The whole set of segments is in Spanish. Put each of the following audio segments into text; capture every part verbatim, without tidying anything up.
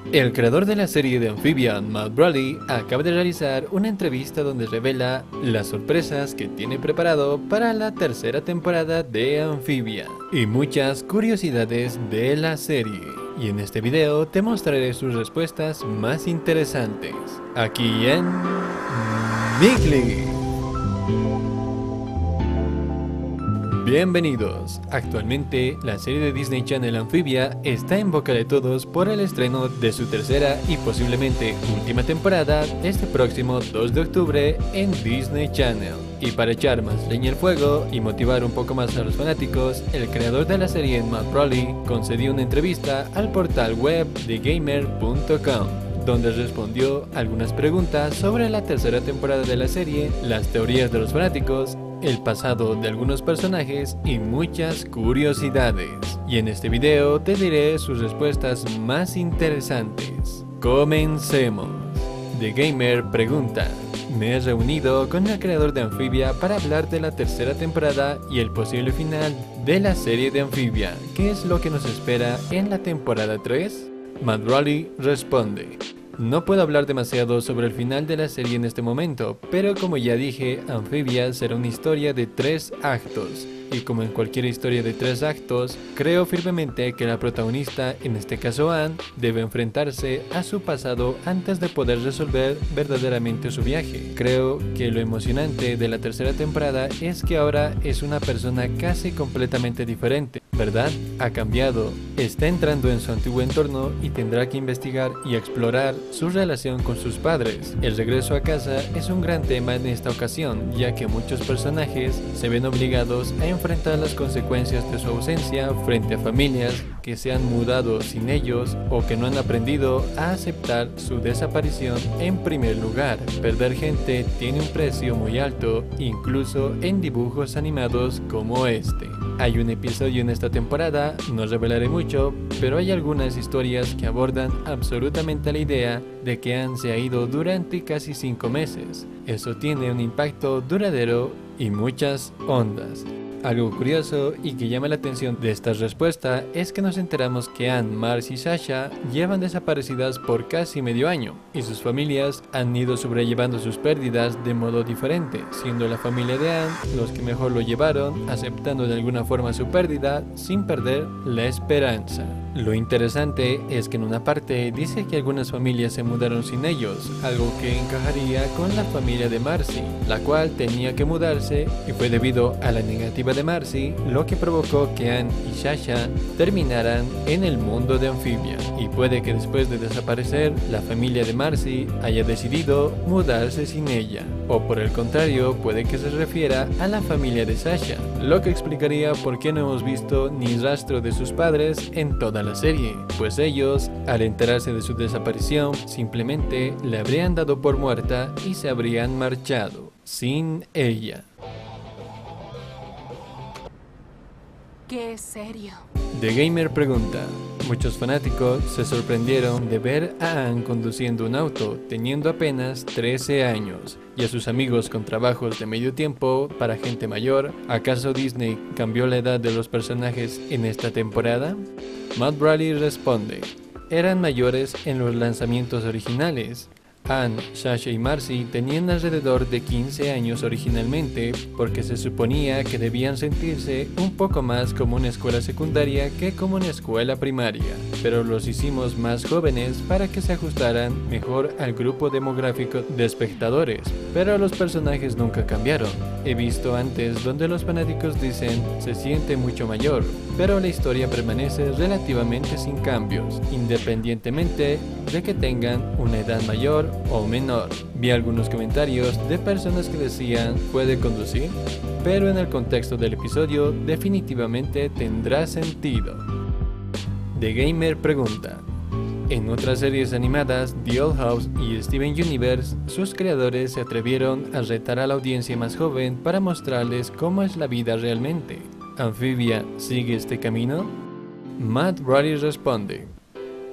El creador de la serie de Amphibian, Matt Bradley, acaba de realizar una entrevista donde revela las sorpresas que tiene preparado para la tercera temporada de Amphibian y muchas curiosidades de la serie. Y en este video te mostraré sus respuestas más interesantes, aquí en Migli. Bienvenidos. Actualmente, la serie de Disney Channel Amphibia está en boca de todos por el estreno de su tercera y posiblemente última temporada este próximo dos de octubre en Disney Channel. Y para echar más leña al fuego y motivar un poco más a los fanáticos, el creador de la serie, Matt Bradley, concedió una entrevista al portal web de gamer punto com, donde respondió algunas preguntas sobre la tercera temporada de la serie, las teorías de los fanáticos, el pasado de algunos personajes y muchas curiosidades. Y en este video te diré sus respuestas más interesantes. Comencemos. The Gamer pregunta: me he reunido con el creador de Amphibia para hablar de la tercera temporada y el posible final de la serie de Amphibia. ¿Qué es lo que nos espera en la temporada tres? Matt Bradley responde: no puedo hablar demasiado sobre el final de la serie en este momento, pero como ya dije, Amphibia será una historia de tres actos. Y como en cualquier historia de tres actos, creo firmemente que la protagonista, en este caso Anne, debe enfrentarse a su pasado antes de poder resolver verdaderamente su viaje. Creo que lo emocionante de la tercera temporada es que ahora es una persona casi completamente diferente, ¿verdad? Ha cambiado, está entrando en su antiguo entorno y tendrá que investigar y explorar su relación con sus padres. El regreso a casa es un gran tema en esta ocasión, ya que muchos personajes se ven obligados a enfrentar las consecuencias de su ausencia frente a familias que se han mudado sin ellos o que no han aprendido a aceptar su desaparición. En primer lugar, perder gente tiene un precio muy alto, incluso en dibujos animados como este. Hay un episodio en esta temporada, no revelaré mucho, pero hay algunas historias que abordan absolutamente la idea de que Anne se ha ido durante casi cinco meses. Eso tiene un impacto duradero y muchas ondas. Algo curioso y que llama la atención de esta respuesta es que nos enteramos que Anne, Marcy y Sasha llevan desaparecidas por casi medio año y sus familias han ido sobrellevando sus pérdidas de modo diferente, siendo la familia de Anne los que mejor lo llevaron, aceptando de alguna forma su pérdida sin perder la esperanza. Lo interesante es que en una parte dice que algunas familias se mudaron sin ellos, algo que encajaría con la familia de Marcy, la cual tenía que mudarse y fue debido a la negativa de Marcy lo que provocó que Anne y Sasha terminaran en el mundo de Amphibia. Y puede que después de desaparecer, la familia de Marcy haya decidido mudarse sin ella. O por el contrario, puede que se refiera a la familia de Sasha, lo que explicaría por qué no hemos visto ni rastro de sus padres en toda la serie, pues ellos, al enterarse de su desaparición, simplemente le habrían dado por muerta y se habrían marchado sin ella. ¡Qué serio! The Gamer pregunta: muchos fanáticos se sorprendieron de ver a Anne conduciendo un auto teniendo apenas trece años y a sus amigos con trabajos de medio tiempo para gente mayor. ¿Acaso Disney cambió la edad de los personajes en esta temporada? Matt Bradley responde: eran mayores en los lanzamientos originales. Anne, Sasha y Marcy tenían alrededor de quince años originalmente, porque se suponía que debían sentirse un poco más como una escuela secundaria que como una escuela primaria, pero los hicimos más jóvenes para que se ajustaran mejor al grupo demográfico de espectadores, pero los personajes nunca cambiaron. He visto antes donde los fanáticos dicen se siente mucho mayor, pero la historia permanece relativamente sin cambios, independientemente de que tengan una edad mayor o menor. Vi algunos comentarios de personas que decían puede conducir, pero en el contexto del episodio definitivamente tendrá sentido. The Gamer pregunta: en otras series animadas, The Old House y Steven Universe, sus creadores se atrevieron a retar a la audiencia más joven para mostrarles cómo es la vida realmente. ¿Amphibia sigue este camino? Matt Bradley responde: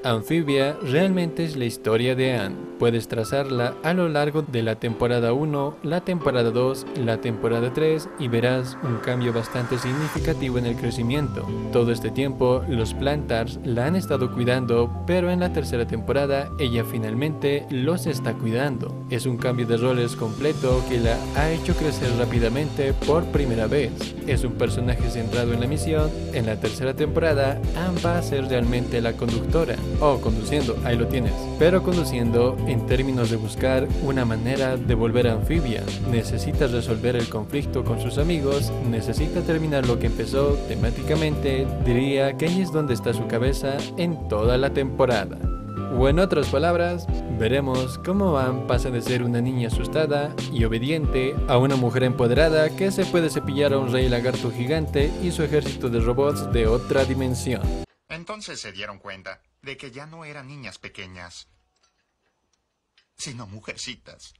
Amphibia realmente es la historia de Anne. Puedes trazarla a lo largo de la temporada uno, la temporada dos, la temporada tres y verás un cambio bastante significativo en el crecimiento. Todo este tiempo los Plantars la han estado cuidando, pero en la tercera temporada ella finalmente los está cuidando. Es un cambio de roles completo que la ha hecho crecer rápidamente por primera vez. Es un personaje centrado en la misión. En la tercera temporada Anne va a ser realmente la conductora. O oh, conduciendo, ahí lo tienes. Pero conduciendo en términos de buscar una manera de volver a Amphibia. Necesita resolver el conflicto con sus amigos, necesita terminar lo que empezó. Temáticamente diría que ahí es donde está su cabeza en toda la temporada. O en otras palabras, veremos cómo Anne pasa de ser una niña asustada y obediente a una mujer empoderada que se puede cepillar a un rey lagarto gigante y su ejército de robots de otra dimensión. Entonces se dieron cuenta de que ya no eran niñas pequeñas, sino mujercitas.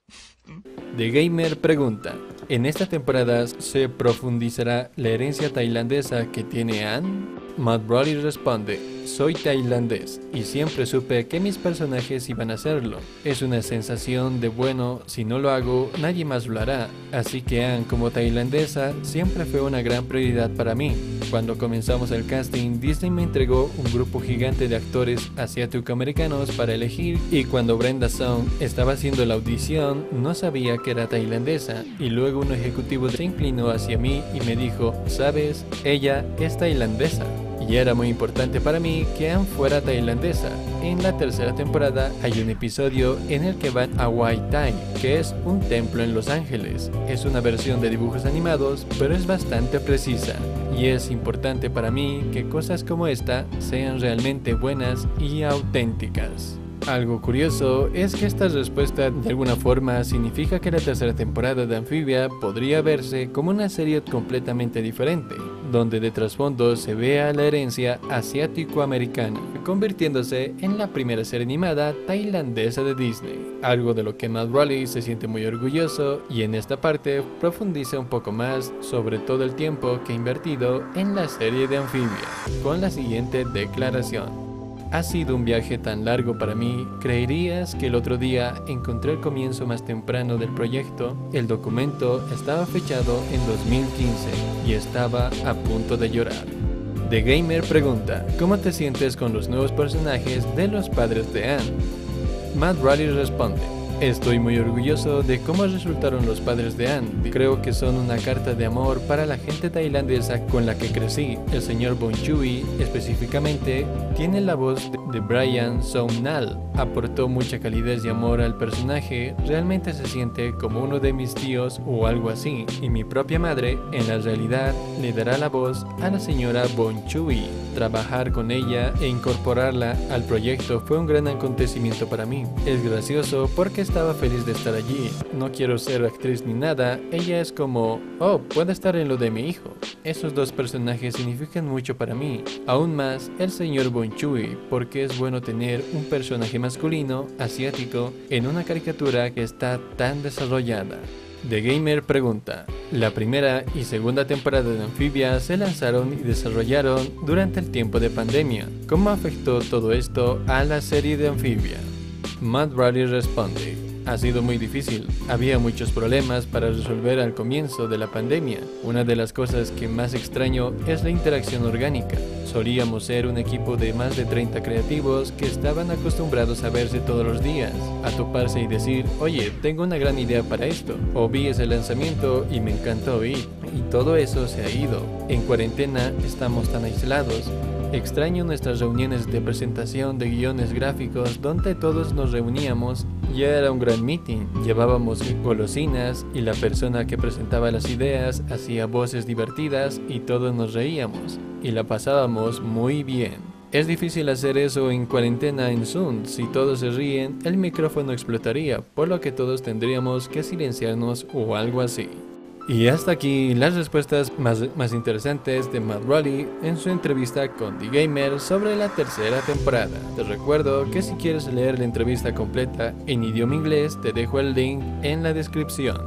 The Gamer pregunta: ¿en esta temporada se profundizará la herencia tailandesa que tiene Anne? Matt Brody responde: soy tailandés y siempre supe que mis personajes iban a hacerlo. Es una sensación de bueno, si no lo hago, nadie más lo hará. Así que Anne como tailandesa siempre fue una gran prioridad para mí. Cuando comenzamos el casting, Disney me entregó un grupo gigante de actores asiático-americanos para elegir, y cuando Brenda Song estaba haciendo la audición, no sabía que era tailandesa, y luego un ejecutivo se inclinó hacia mí y me dijo: ¿sabes? Ella es tailandesa. Y era muy importante para mí que Anne fuera tailandesa. En la tercera temporada hay un episodio en el que van a Wat Thai, que es un templo en Los Ángeles. Es una versión de dibujos animados, pero es bastante precisa. Y es importante para mí que cosas como esta sean realmente buenas y auténticas. Algo curioso es que esta respuesta de alguna forma significa que la tercera temporada de Amphibia podría verse como una serie completamente diferente, donde de trasfondo se vea la herencia asiático-americana, convirtiéndose en la primera serie animada tailandesa de Disney, algo de lo que Matt Rowley se siente muy orgulloso, y en esta parte profundiza un poco más sobre todo el tiempo que ha invertido en la serie de Amphibia, con la siguiente declaración: ha sido un viaje tan largo para mí, creerías que el otro día encontré el comienzo más temprano del proyecto. El documento estaba fechado en dos mil quince y estaba a punto de llorar. The Gamer pregunta: ¿cómo te sientes con los nuevos personajes de los padres de Anne? Matt Rowley responde: estoy muy orgulloso de cómo resultaron los padres de Anne. Creo que son una carta de amor para la gente tailandesa con la que crecí. El señor Bon Chui, específicamente, tiene la voz de Brian Somnal. Aportó mucha calidez y amor al personaje. Realmente se siente como uno de mis tíos o algo así. Y mi propia madre, en la realidad, le dará la voz a la señora Bon Chui. Trabajar con ella e incorporarla al proyecto fue un gran acontecimiento para mí. Es gracioso porque estaba feliz de estar allí. No quiero ser actriz ni nada. Ella es como: oh, puedo estar en lo de mi hijo. Esos dos personajes significan mucho para mí. Aún más el señor Bon Chui, porque es bueno tener un personaje masculino, asiático, en una caricatura que está tan desarrollada. The Gamer pregunta: la primera y segunda temporada de Amphibia se lanzaron y desarrollaron durante el tiempo de pandemia. ¿Cómo afectó todo esto a la serie de Amphibia? Matt Rowley responde: ha sido muy difícil, había muchos problemas para resolver al comienzo de la pandemia. Una de las cosas que más extraño es la interacción orgánica. Solíamos ser un equipo de más de treinta creativos que estaban acostumbrados a verse todos los días, a toparse y decir: oye, tengo una gran idea para esto, o vi ese lanzamiento y me encantó ir. Y todo eso se ha ido. En cuarentena estamos tan aislados. Extraño nuestras reuniones de presentación de guiones gráficos donde todos nos reuníamos. Ya era un gran meeting, llevábamos golosinas y la persona que presentaba las ideas hacía voces divertidas y todos nos reíamos y la pasábamos muy bien. Es difícil hacer eso en cuarentena en Zoom. Si todos se ríen, el micrófono explotaría, por lo que todos tendríamos que silenciarnos o algo así. Y hasta aquí las respuestas más, más interesantes de Matt Rowley en su entrevista con The Gamer sobre la tercera temporada. Te recuerdo que si quieres leer la entrevista completa en idioma inglés, te dejo el link en la descripción.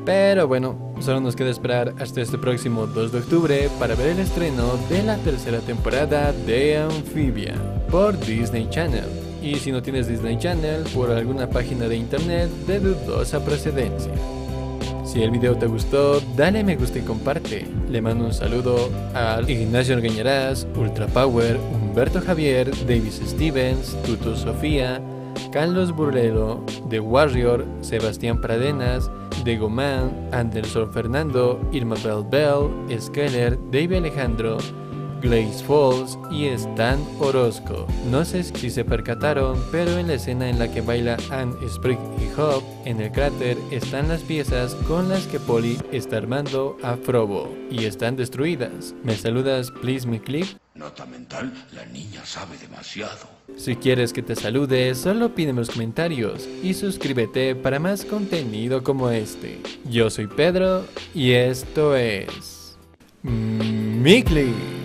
Pero bueno, solo nos queda esperar hasta este próximo dos de octubre para ver el estreno de la tercera temporada de Amphibia por Disney Channel. Y si no tienes Disney Channel, por alguna página de internet de dudosa procedencia. Si el video te gustó, dale me gusta y comparte. Le mando un saludo a Ignacio Orgueñarás, Ultra Power, Humberto Javier, Davis Stevens, Tutu Sofía, Carlos Burrero, The Warrior, Sebastián Pradenas, Diego Man, Anderson Fernando, Irma Bell Bell, Skeller, David Alejandro, Glaze Falls y Stan Orozco. No sé si se percataron, pero en la escena en la que baila Anne, Sprig y Hop, en el cráter están las piezas con las que Polly está armando a Frobo y están destruidas. ¿Me saludas, please, mi clip? Nota mental, la niña sabe demasiado. Si quieres que te salude, solo pídeme los comentarios y suscríbete para más contenido como este. Yo soy Pedro y esto es... mi clip.